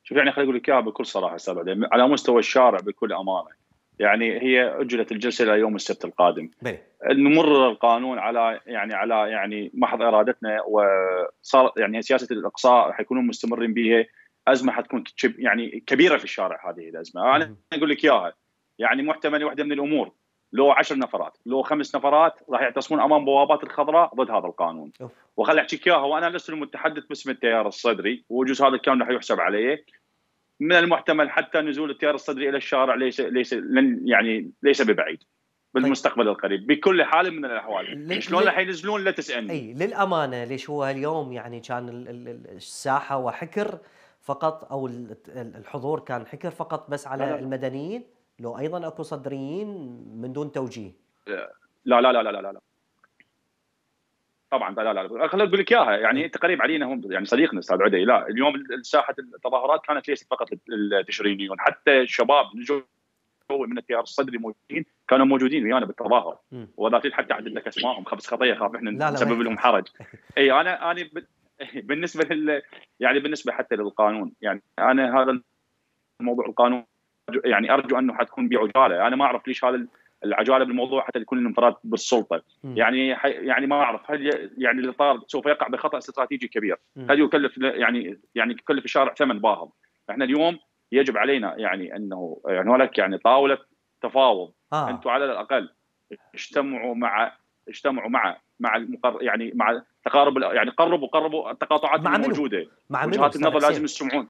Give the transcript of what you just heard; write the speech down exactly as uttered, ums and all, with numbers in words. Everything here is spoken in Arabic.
شوف يعني خليني اقول لك اياها بكل صراحه استاذ عدي، على مستوى الشارع بكل امانه، يعني هي اجلت الجلسه الى يوم السبت القادم. بلي. نمرر القانون على يعني على يعني محض ارادتنا، وصار يعني سياسه الاقصاء حيكونون مستمرين بها. ازمه حتكون يعني كبيره في الشارع، هذه الازمه انا اقول لك اياها. يعني محتمل واحده من الامور، لو عشر نفرات لو خمس نفرات راح يعتصمون امام بوابات الخضراء ضد هذا القانون. وخل احكيك اياها، وانا لست المتحدث باسم التيار الصدري، وجزء هذا الكلام راح يحسب عليه. من المحتمل حتى نزول التيار الصدري الى الشارع ليس ليس لن يعني ليس ببعيد بالمستقبل القريب بكل حال من الاحوال. شلون راح ينزلون لا تسالني. اي للامانه ليش هو اليوم يعني كان الساحه وحكر فقط، او الحضور كان حكر فقط بس على لا لا. المدنيين، لو ايضا اكو صدريين من دون توجيه؟ لا لا لا لا لا لا طبعا لا لا لا خليني اقول لك اياها. يعني انت قريب علينا هم، يعني صديقنا استاذ عدي. لا اليوم ساحه التظاهرات كانت ليست فقط للتشرينيون، حتى الشباب من التيار الصدري موجودين، كانوا موجودين ويانا بالتظاهر، وذات حتى عدد لك اسمائهم خمس خطيه خاف احنا نسبب لهم حرج. اي انا انا بالنسبه لل يعني بالنسبه حتى للقانون، يعني انا هذا الموضوع القانون يعني ارجو انه حتكون بعجاله. انا ما اعرف ليش هذا العجاله بالموضوع حتى يكون الانفراد بالسلطه. م. يعني حي يعني ما اعرف هل يعني الاطار سوف يقع بخطا استراتيجي كبير، هل يكلف يعني يعني يكلف الشارع ثمن باهظ. احنا اليوم يجب علينا يعني انه يعني هناك يعني طاوله تفاوض. آه. انتم على الاقل اجتمعوا مع اجتمعوا مع مع المقر يعني مع تقارب، يعني قربوا قربوا التقاطعات اللي موجوده، مع وجهات النظر لازم يسمعون.